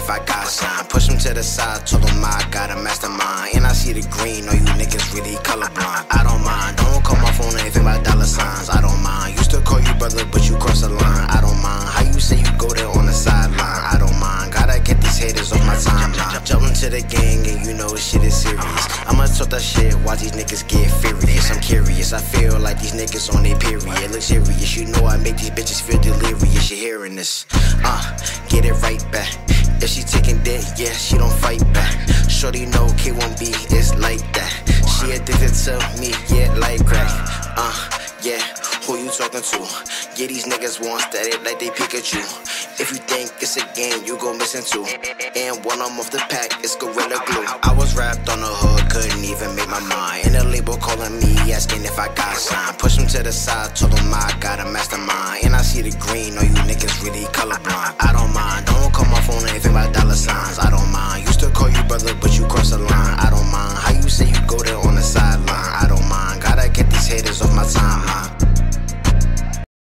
if I got sign. Push him to the side, told him I got a mastermind. And I see the green, all you niggas really colorblind. I don't mind, don't call my phone anything about dollar signs. I don't mind, used to call you brother, but you cross the line. I don't mind, how you say you go there on the sideline. I don't mind, gotta get these haters off my timeline. Jump into the gang and you know shit is serious. I'ma talk that shit, watch these niggas get furious. I'm curious, I feel like these niggas on their period. Luxurious, you know I make these bitches feel delirious. You hearing this? Get it right back. If she taking dick, yeah, she don't fight back. Shorty know K1B is like that. She addicted to me, yeah, like crack. Yeah, who you talking to? Yeah, these niggas want static like they Pikachu. If you think it's a game, you go missing too. And when I'm off the pack, it's Gorilla Glue. I was wrapped on the hood, couldn't even make my mind. And the label calling me, asking if I got sign. Push him to the side, told him I got a mastermind. And I see the green, all you niggas really colorblind. I don't mind, don't call my phone anything about dollar signs. I don't mind.